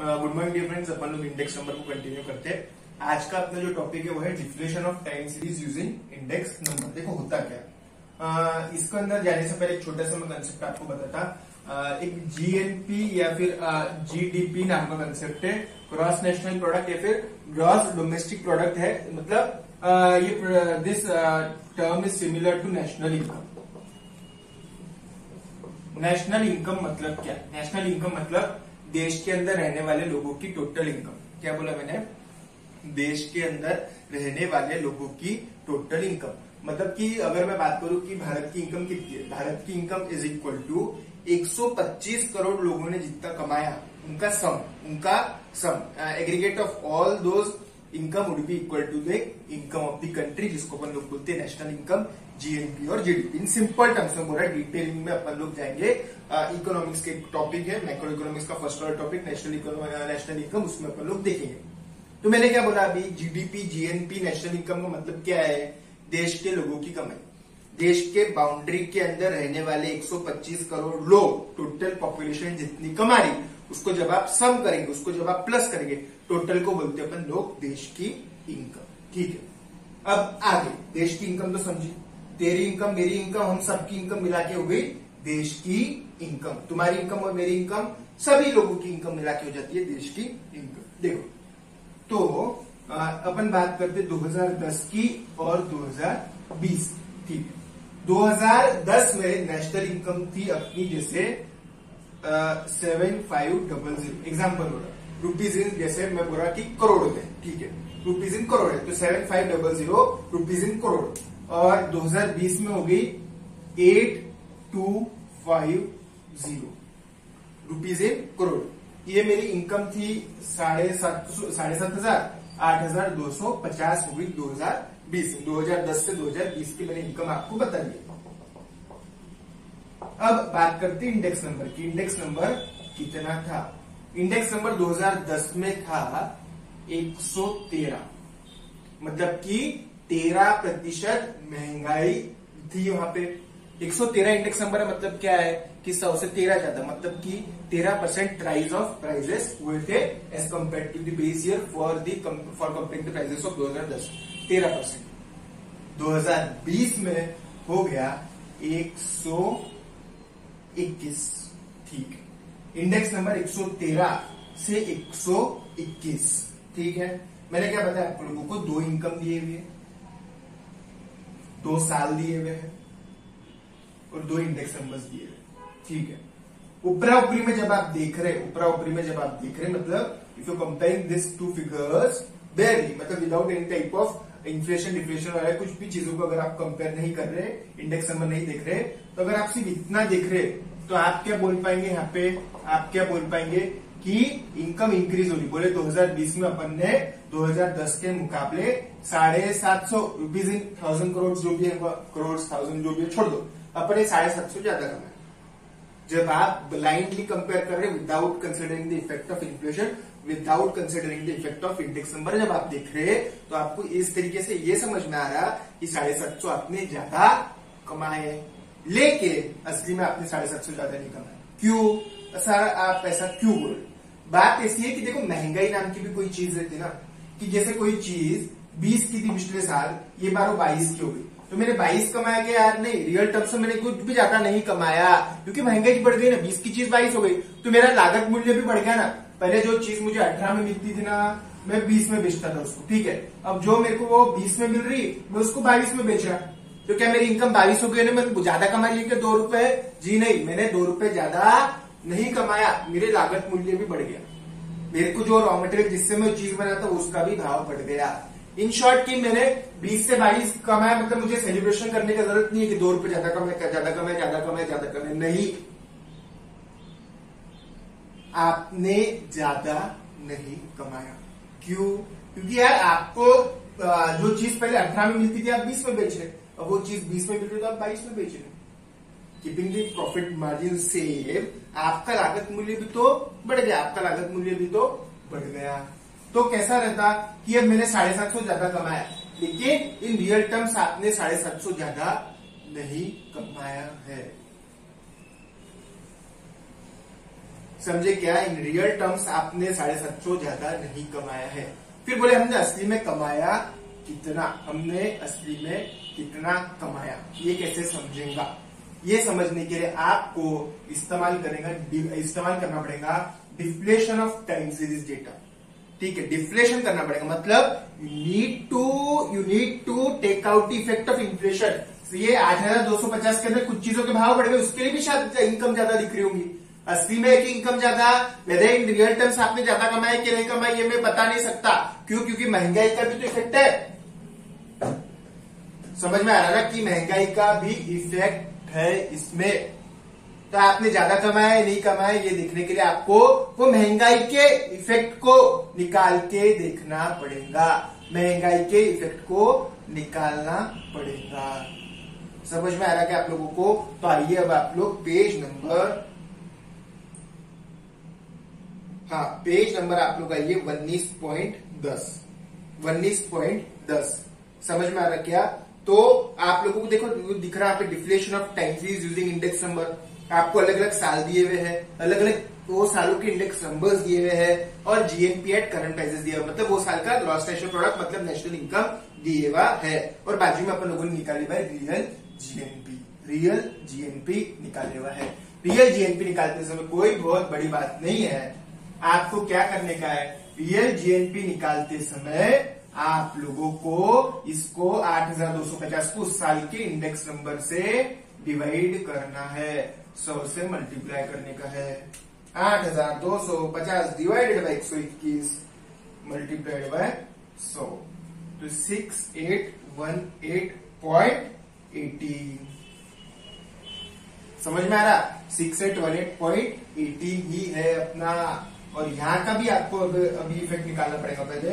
Good morning dear friends, अपन लोग index number को कंटिन्यू करते हैं। आज का अपना जो टॉपिक है वो है definition of time series using index number. देखो होता क्या, इसके अंदर जाने से पहले एक छोटा सा मैं कंसेप्ट आपको बताता। एक जीएनपी या फिर जीडीपी नाम का कंसेप्ट है, ग्रॉस नेशनल प्रोडक्ट या फिर ग्रॉस डोमेस्टिक प्रोडक्ट है। मतलब ये this term is similar to national income. National income मतलब क्या? नेशनल इनकम मतलब देश के अंदर रहने वाले लोगों की टोटल इनकम। क्या बोला मैंने? देश के अंदर रहने वाले लोगों की टोटल इनकम। मतलब कि अगर मैं बात करूं कि भारत की इनकम कितनी है, भारत की income is equal to 125 crore लोगों ने जितना कमाया उनका sum aggregate of all those income would be equal to the income of the country, जिसको अपन लोग बोलते हैं नेशनल इनकम, जीएनपी और जीडीपी। इन सिंपल टर्म्स में बोल रहा है, डिटेलिंग में अपन लोग जाएंगे। इकोनॉमिक्स के टॉपिक है, मैक्रो इकोनॉमिक्स का फर्स्ट वाला टॉपिक नेशनल इनकम, उसमें अपन लोग देखेंगे। तो मैंने क्या बोला अभी, जीडीपी जीएनपी नेशनल इनकम का मतलब क्या है? देश के लोगों की कमाई। देश के बाउंड्री के अंदर रहने वाले 125 करोड़ लोग, टोटल पॉपुलेशन जितनी कमा रही, उसको जब आप सम करेंगे, उसको जब आप प्लस करेंगे, टोटल को बोलते हैं अपन लोग देश की इनकम। ठीक है, अब आगे देश की इनकम तो समझी, तेरी इनकम मेरी इनकम हम सबकी इनकम मिला के हो गई देश की इनकम। तुम्हारी इनकम और मेरी इनकम, सभी लोगों की इनकम मिला के हो जाती है देश की इनकम। देखो तो अपन बात करते 2010 की और 2020। ठीक है, 2010 में नेशनल इनकम थी अपनी जैसे 7500। एग्जाम्पल हो रहा रुपीज इन, जैसे मैं बोल रहा कि करोड़ होते हैं। ठीक है, रुपीज इन करोड़ है तो 7500 रुपीज इन करोड़। और 2020 में हो गई 8250 रुपीज इन करोड़। ये मेरी इनकम थी 7,500, 8,250 हो गई 2020। 2010 से 2020 की मैंने इनकम आपको बता दी। अब बात करते हैं इंडेक्स नंबर की। इंडेक्स नंबर कितना था? इंडेक्स नंबर 2010 में था 113। मतलब कि 13% महंगाई थी वहां पे। 113 इंडेक्स नंबर है, मतलब क्या है कि 100 से 13 ज्यादा, मतलब कि 13% राइज ऑफ प्राइजेस हुए थे as compare to the base year for comparing the prices of 2010। 13%। 2020 में हो गया 121। ठीक है, इंडेक्स नंबर 113 से 121। ठीक है, मैंने क्या बताया आप लोगों को? 2 इनकम दिए हुए, 2 साल दिए हुए हैं और 2 इंडेक्स नंबर्स दिए हुए। ठीक है, ऊपरा ऊपरी में जब आप देख रहे मतलब if you comparing this two figures barely, मतलब without any type of inflation deflation वाला कुछ भी चीजों को अगर आप कंपेयर नहीं कर रहे, इंडेक्स नंबर नहीं देख रहे, तो अगर आप सिर्फ इतना देख रहे तो आप क्या बोल पाएंगे? यहाँ पे आप क्या बोल पाएंगे कि इनकम इंक्रीज हो रही। बोले 2020 में अपन ने 2010 के मुकाबले 750 रुपीज इन 1000 करोड़ जो भी है, करोड़ 1000 जो भी है छोड़ दो, अपने 750 ज्यादा कमाए। जब आप ब्लाइंडली कंपेयर कर रहे without considering the effect of inflation, without considering the effect of index number, जब आप देख रहे तो आपको इस तरीके से ये समझ में आ रहा कि 750 आपने ज्यादा कमाए, लेकिन असली में आपने 750 ज्यादा नहीं कमाए। क्यों सर, आप ऐसा क्यों बोल रहे? बात ऐसी है कि देखो, महंगाई नाम की भी कोई चीज रहती ना, कि जैसे कोई चीज 20 की थी पिछले साल, ये बार 22 की हो गई, तो मैंने 22 कमाया क्या यार? नहीं, रियल टर्म्स में मैंने कुछ भी ज्यादा नहीं कमाया, क्योंकि महंगाई बढ़ गई ना। 20 की चीज 22 हो गई तो मेरा लागत मूल्य भी बढ़ गया ना। पहले जो चीज मुझे 18 में मिलती थी ना, मैं 20 में बेचता था उसको। ठीक है, अब जो मेरे को वो 20 में मिल रही, मैं उसको 22 में बेच रहा, तो क्या मेरी इनकम 22 हो गई? मैं ज्यादा कमा लिया क्या 2 रुपए? जी नहीं, मैंने 2 रुपए ज्यादा नहीं कमाया, मेरे लागत मूल्य भी बढ़ गया। मेरे को जो रॉ मटेरियल जिससे मैं चीज बनाता हूं उसका भी भाव बढ़ गया। इन शॉर्ट की मैंने 20 से 22 कमाया, मतलब मुझे सेलिब्रेशन करने की जरूरत नहीं है कि 2 रुपए ज्यादा कमाए। नहीं, आपने ज्यादा नहीं कमाया। क्यों? क्योंकि यार आपको जो चीज पहले 18 में मिलती थी आप 20 में बेच रहे, अब वो चीज 20 में मिल रही तो आप 22 में बेच रहे। Keeping the profit margin same, आपका लागत मूल्य भी तो बढ़ गया, तो कैसा रहता कि अब मैंने 750 ज्यादा कमाया, लेकिन इन रियल टर्म्स आपने 750 ज्यादा नहीं कमाया है। समझे क्या, इन रियल टर्म्स आपने 750 ज्यादा नहीं कमाया है। फिर बोले हमने असली में कमाया कितना, हमने असली में कितना कमाया, ये कैसे समझेगा। ये समझने के लिए आपको इस्तेमाल करना पड़ेगा deflation of time series data. ठीक है, डिफ्लेशन करना पड़ेगा, मतलब you need to take out the effect of inflation. ये 8,250 के अंदर कुछ चीजों के भाव बढ़ गए, उसके लिए भी शायद इनकम ज्यादा दिख रही होगी। असली में एक इनकम ज्यादा, वेदर इन रियल टर्म्स आपने ज्यादा कमाया कि नहीं कमाया ये मैं बता नहीं सकता। क्यों? क्योंकि महंगाई का भी तो इफेक्ट है। समझ में आ रहा ना कि महंगाई का भी इफेक्ट है इसमें। तो आपने ज्यादा कमाया है नहीं कमाया ये देखने के लिए आपको वो महंगाई के इफेक्ट को निकाल के देखना पड़ेगा, महंगाई के इफेक्ट को निकालना पड़ेगा। समझ में आ रहा है आप लोगों को? तो आइए अब आप लोग पेज नंबर आप लोग आइए 19.10 समझ में आ रहा क्या? तो आप लोगों को देखो दिख रहा है पे deflation of time series using index number. आपको अलग अलग साल दिए हुए हैं, अलग अलग वो सालों के इंडेक्स नंबर्स दिए हुए हैं और जीएनपी एट करंट प्राइसेस दिया हुआ, मतलब वो साल का ग्रॉस नेशनल प्रोडक्ट मतलब नेशनल इनकम दिए हुआ है। और बाजू में अपन लोगों ने निकाली हुआ है रियल जीएनपी निकाले हुआ है। रियल जीएनपी निकालते समय कोई बहुत बड़ी बात नहीं है, आपको क्या करने का है, रियल जीएनपी निकालते समय आप लोगों को इसको 8,250 को उस साल के इंडेक्स नंबर से डिवाइड करना है, 100 से मल्टीप्लाई करने का है। 8,250 डिवाइडेड बाई 121 मल्टीप्लाइड बाय 100 तो 6818.80। समझ में आ रहा? 6818.80 ही है अपना। और यहां का भी आपको अभी इफेक्ट निकालना पड़ेगा। पहले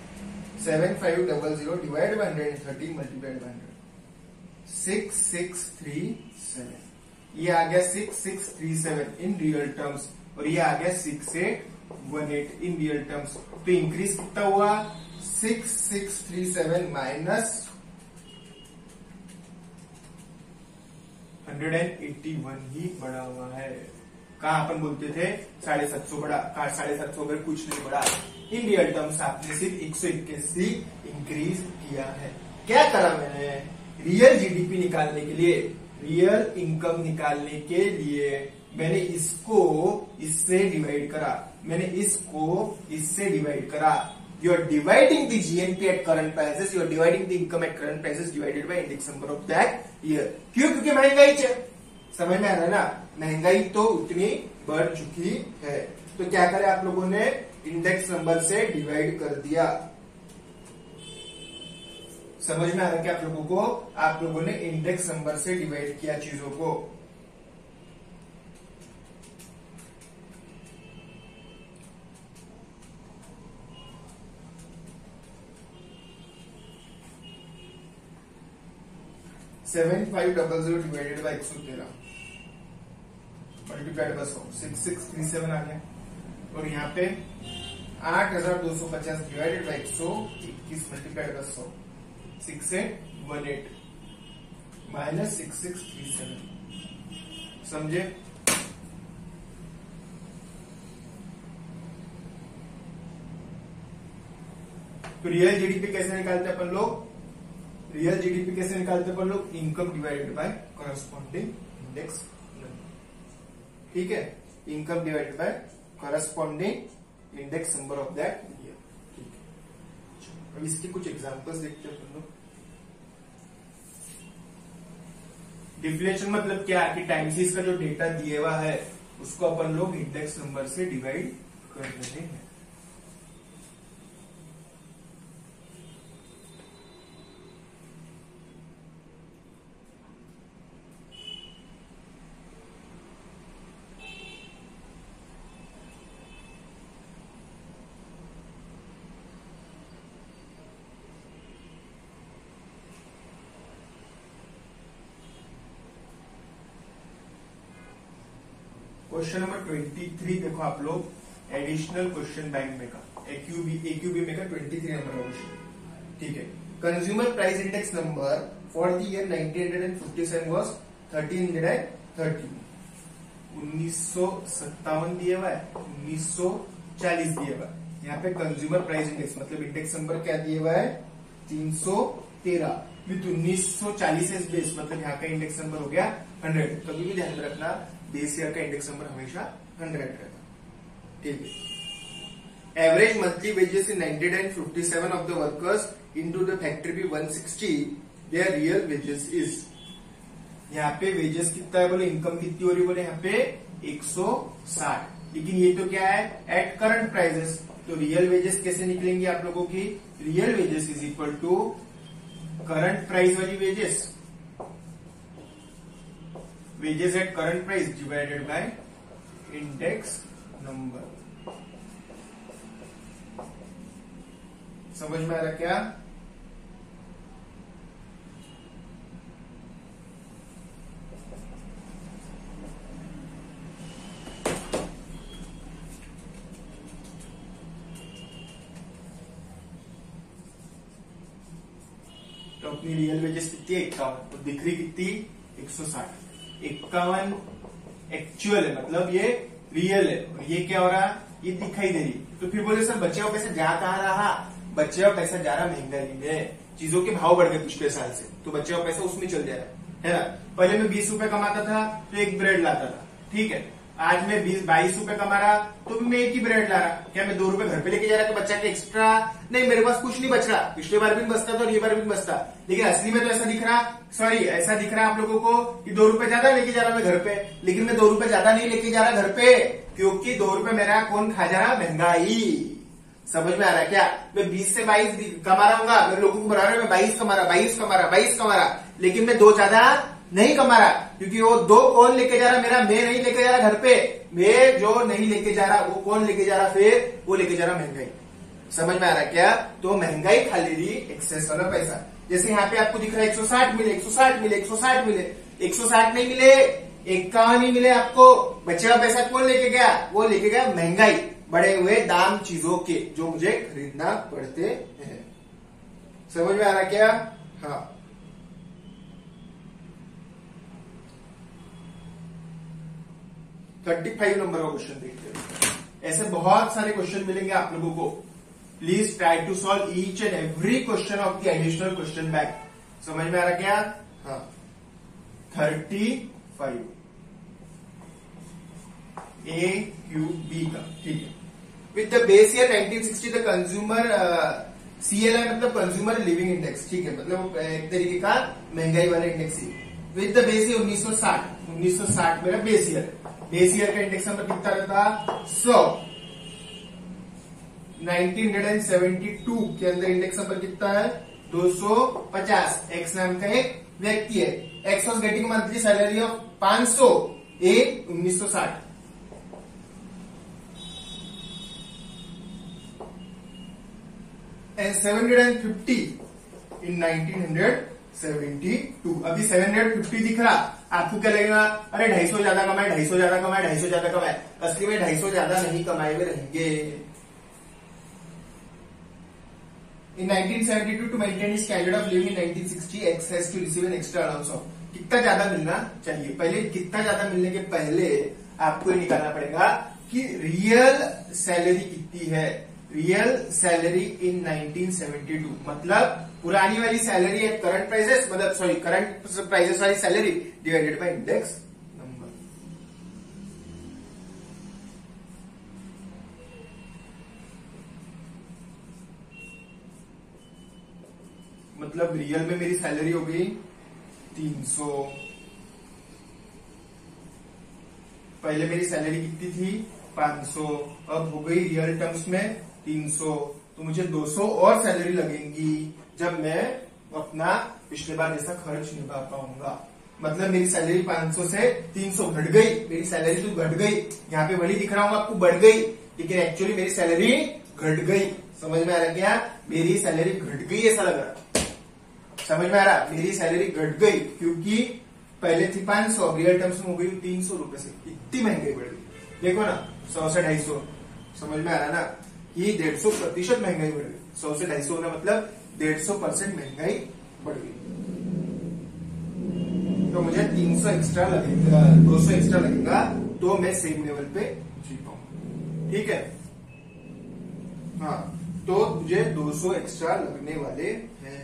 7500 डिवाइड बाय 130 मल्टीप्लाइड बाय 100 6637। ये आ गया 6637 इन रियल टर्म्स और ये आ गया 6818 इन रियल टर्म्स। तो इंक्रीज कितना हुआ? 6637 माइनस 181 ही बढ़ा हुआ है। कहा अपन बोलते थे 750 बढ़ा, 750 अगर कुछ नहीं बढ़ा। इन रियल टर्म्स आपने सिर्फ 181 इंक्रीज किया है। क्या करा मैंने? रियल जीडीपी निकालने के लिए, रियल इनकम निकालने के लिए मैंने इसको इससे डिवाइड करा, मैंने इसको इससे डिवाइड करा। You are dividing the GNP at current prices, you are dividing the income at current prices divided by index number of that year. क्यों? क्योंकि महंगाई है। समझ में आ रहा है ना? महंगाई तो उतनी बढ़ चुकी है। तो क्या करें आप लोगों ने? इंडेक्स नंबर से डिवाइड कर दिया। समझ में आ रहा है क्या आप लोगों को? आप लोगों ने इंडेक्स नंबर से डिवाइड किया चीजों को। Seven 500 divided by 113 multiplied by 100 6637 आ गया। और यहाँ पे 8,250 divided by 121 multiplied by 100 6818 minus 6637। समझे? तो रियल जीडीपी कैसे निकालते अपन लोग? रियल जीडीपी कैसे निकालते अपन लोग? Income divided by corresponding index. ठीक है, income divided by corresponding index number of that year. ठीक है, अब इसके कुछ एग्जांपल्स देखते हैं अपन लोग। डिफ्लेशन मतलब क्या कि टाइम सीरीज का जो डेटा दिया हुआ है उसको अपन लोग इंडेक्स नंबर से डिवाइड कर रहे हैं। क्वेश्चन नंबर 23 देखो आप लोग, एडिशनल क्वेश्चन बैंक में का एक्यूबी में का 23 नंबर का क्वेश्चन। ठीक है, consumer price index number for the year 1957 was 1330। 1957 दिया हुआ है, 1940 दिया हुआ है। यहाँ पे कंज्यूमर प्राइस इंडेक्स मतलब इंडेक्स नंबर क्या दिया हुआ है 313 विथ 1940 एज बेस, मतलब यहाँ का इंडेक्स नंबर हो गया 100। कभी भी ध्यान में रखना बेस ईयर का इंडेक्स नंबर हमेशा 100 रहता, ठीक है। Average monthly wages in 957 of the workers into the factory be 160, their real wages is, यहाँ पे वेजेस कितना है बोले, इनकम कितनी हो रही बोले यहाँ पे 160, लेकिन ये तो क्या है एट करंट प्राइजेस, तो रियल वेजेस कैसे निकलेंगे आप लोगों की, real wages is equal to current price वाली wages, wages at current price divided by index number. समझ में आ रहा क्या? तो अपनी रियल वेजेस कितनी है 51, तो दिख रही कितनी 160, 51 एक्चुअल है मतलब ये रियल है, और ये क्या हो रहा ये दिखाई दे रही। तो फिर बोले सर बचे हुआ पैसा जा कहाँ रहा, बचे हुआ पैसा जा रहा महंगाई में, चीजों के भाव बढ़ गए पिछले साल से, तो बचे हुआ पैसा उसमें चल जा रहा है ना। पहले मैं 20 रुपए कमाता था तो एक ब्रेड लाता था, ठीक है, आज मैं 22 रुपए कमा रहा तो भी मैं एक ही ब्रेड ला रहा, क्या मैं 2 रुपए घर पे लेके जा रहा तो बच्चा के एक्स्ट्रा नहीं, मेरे पास कुछ नहीं बच रहा, पिछले बार भी बचता था और ये बार भी बचता, लेकिन असली में तो ऐसा दिख रहा, सॉरी ऐसा दिख रहा आप लोगों को कि 2 रुपए ज्यादा लेके जा रहा मैं घर पे, लेकिन मैं 2 रुपए ज्यादा नहीं लेके जा रहा घर पे, क्योंकि 2 रुपए मेरा कौन खा जा रहा, महंगाई। समझ में आ रहा है क्या? मैं 20 से 22 कमा रहा हूँ, मेरे लोगों को बता रहा मैं 22 कमा रहा, 22 कमा रहा, 22 कमा रहा, लेकिन मैं 2 ज्यादा नहीं कमा रहा, क्योंकि वो 2 कौन लेके जा रहा मेरा, मैं नहीं लेके जा रहा घर पे, मैं जो नहीं लेके जा रहा वो कौन लेके जा रहा, फिर वो लेके जा रहा महंगाई। समझ में आ रहा क्या? तो महंगाई खा ले रही एक्सेस वाला पैसा। जैसे यहाँ पे आपको दिख रहा है 160 मिले, 160 मिले, 160 मिले, 160 नहीं मिले, 51 ही मिले आपको, बचे हुआ पैसा कौन लेके गया, वो लेके गया महंगाई, बढ़े हुए दाम चीजों के जो मुझे खरीदना पड़ते हैं। समझ में आ रहा क्या? हाँ। तो 35 नंबर का क्वेश्चन देखते हैं। ऐसे बहुत सारे क्वेश्चन मिलेंगे आप लोगों को, please try to solve each and every question of the additional question bank. समझ में आ रहा क्या? हाँ। 35 ए क्यू बी का, ठीक है। With the base year 1960 the consumer CLI मतलब कंज्यूमर लिविंग इंडेक्स, ठीक है, मतलब एक तरीके का महंगाई वाला इंडेक्स ही। विद द बेस ईयर 1960 मेरा बेस ईयर है, बेस ईयर का इंडेक्स नंबर कितना रहता 100। 1972 के अंदर इंडेक्स नंबर कितना है 250। एक्स नाम का एक व्यक्ति है, X was getting monthly salary of 500 a 1960। And 750 in 1972। अभी 750 दिख रहा, आपको क्या लगेगा, अरे 250 ज्यादा कमाए, 250 ज्यादा कमाए, 250 ज्यादा कमाए, असली में 250 ज्यादा नहीं कमाए हुए रहेंगे। In 1972 to maintain his standard of living in 1960, X has to receive an extra allowance of, कितना ज्यादा मिलना चाहिए, पहले कितना ज्यादा मिलने के पहले आपको ये निकालना पड़ेगा कि रियल सैलरी कितनी है। रियल सैलरी इन 1972 मतलब पुरानी वाली सैलरी एट करंट प्राइसेस, मतलब सॉरी करंट प्राइसेस वाली salary divided by index number. मतलब रियल में मेरी सैलरी हो गई 300, पहले मेरी सैलरी कितनी थी 500, अब हो गई रियल टर्म्स में 300, तो मुझे 200 और सैलरी लगेंगी जब मैं अपना पिछले बार जैसा खर्च निभा पाऊंगा। मतलब मेरी सैलरी 500 से 300 घट गई, मेरी सैलरी तो घट गई, यहाँ पे भले दिख रहा हूँ आपको बढ़ गई, लेकिन एक्चुअली मेरी सैलरी घट गई। समझ में आ रहा क्या? मेरी सैलरी घट गई ऐसा लग रहा, समझ में आ रहा, मेरी सैलरी घट गई क्योंकि पहले थी 500, अब रियल टर्म्स में हो गई 300 रुपए से, इतनी महंगाई बढ़ गई। देखो ना 100 से 250, समझ में आ रहा ना, ये 150% महंगाई बढ़ गई। 100 से 250 होना मतलब 150% महंगाई बढ़ गई, तो मुझे 300 एक्स्ट्रा लगेगा, 200 एक्स्ट्रा लगेगा तो मैं सेम लेवल पे जी पाऊंगा। ठीक है, हाँ, तो मुझे 200 एक्स्ट्रा लगने वाले हैं।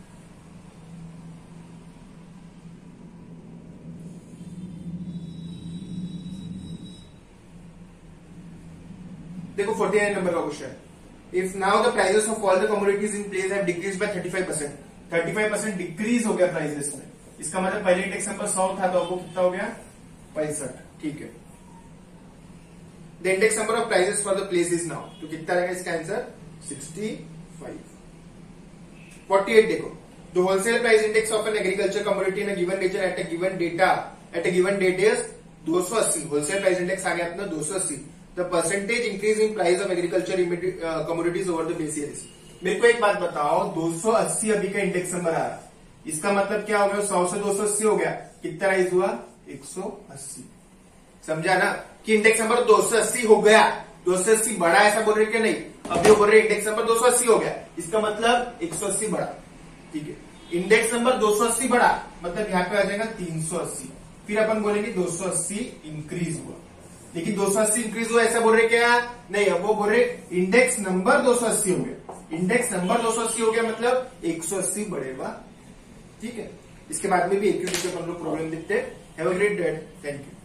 देखो 49 नंबर का question, if now the prices of all the commodities in place have decrease by 35%, 35% decrease हो गया प्राइजेस में। इसका मतलब पहले इंडेक्स नंबर 100 था तो अब वो कितना हो गया 65। ठीक है, the index number of prices for the place is now, तो कितना रहेगा इसका आंसर 65। 48 देखो, the wholesale price index of an agriculture commodity in a given nature at a given data at a given date is 280। Wholesale price index आ गया अपना 280। The percentage increase in price of agriculture commodities over the base year. मेरे को एक बात बताओ, 280 अभी का इंडेक्स नंबर आ रहा, इसका मतलब क्या हो गया, 100 से 280 हो गया, कितना राइज हुआ 180। समझा ना कि इंडेक्स नंबर 280 हो गया, 280 बढ़ा ऐसा बोल रहे क्या नहीं, अभी बोल रहे इंडेक्स नंबर 280 हो गया, इसका मतलब 180 बढ़ा। ठीक है, इंडेक्स नंबर 280 बढ़ा मतलब यहाँ पे आ जाएगा 380, फिर अपन बोलेंगे 280 इंक्रीज हुआ, लेकिन 280 इंक्रीज हुआ ऐसा बोल रहे क्या नहीं, अब वो बोल रहे इंडेक्स नंबर 280 हो गया, इंडेक्स नंबर 280 हो गया मतलब 180 बढ़ेगा। ठीक है, इसके बाद में भी एक अपन लोग प्रॉब्लम देखते हैं। Have a great day, thank you.